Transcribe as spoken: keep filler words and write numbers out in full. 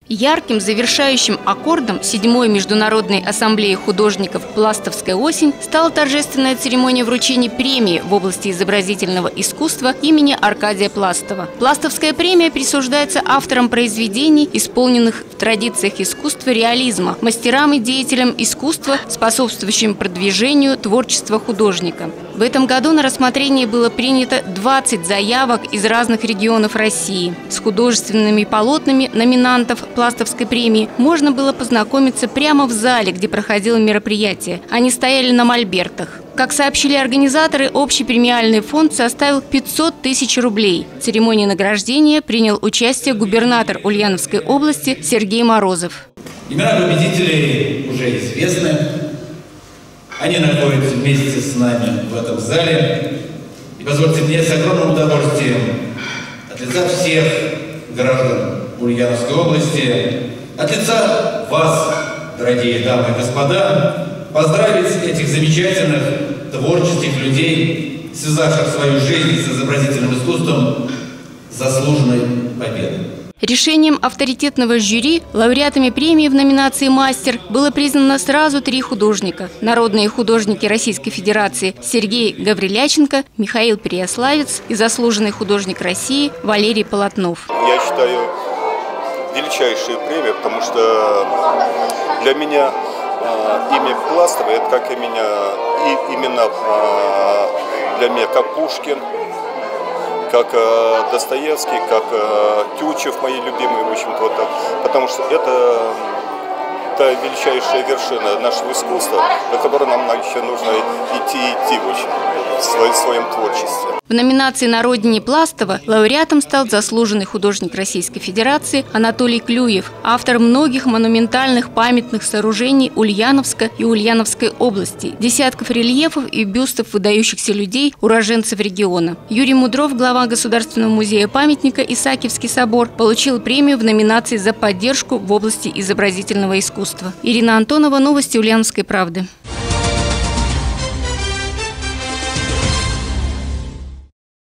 Ярким завершающим аккордом седьмой Международной ассамблеи художников «Пластовская осень» стала торжественная церемония вручения премии в области изобразительного искусства имени Аркадия Пластова. Пластовская премия присуждается авторам произведений, исполненных в традициях искусства реализма, мастерам и деятелям искусства, способствующим продвижению творчества художника. В этом году на рассмотрение было принято двадцать заявок из разных регионов России. С художественными полотнами номинантов Пластовской премии можно было познакомиться прямо в зале, где проходило мероприятие. Они стояли на мольбертах. Как сообщили организаторы, общий премиальный фонд составил пятьсот тысяч рублей. В церемонии награждения принял участие губернатор Ульяновской области Сергей Морозов. Имена победителей уже известны. Они находятся вместе с нами в этом зале. И позвольте мне с огромным удовольствием от лица всех граждан Ульяновской области, от лица вас, дорогие дамы и господа, поздравить этих замечательных творческих людей, связавших свою жизнь с изобразительным искусством, с заслуженной победой. Решением авторитетного жюри лауреатами премии в номинации «Мастер» было признано сразу три художника. Народные художники Российской Федерации Сергей Гавриляченко, Михаил Переяславец и заслуженный художник России Валерий Полотнов. Я считаю, величайшая премия, потому что для меня э, имя Пластова – это как имя, и, именно э, для меня как Пушкин, как э, Достоевский, как э, Тютчев, мои любимые, в общем-то, вот так. Потому что это та величайшая вершина нашего искусства, на которую нам еще нужно идти идти, в общем, в своем, в своем творчестве. В номинации «На родине Пластова» лауреатом стал заслуженный художник Российской Федерации Анатолий Клюев, автор многих монументальных памятных сооружений Ульяновска и Ульяновской области, десятков рельефов и бюстов выдающихся людей, уроженцев региона. Юрий Мудров, глава Государственного музея памятника Исаакиевский собор, получил премию в номинации «За поддержку в области изобразительного искусства». Ирина Антонова, новости Ульяновской правды.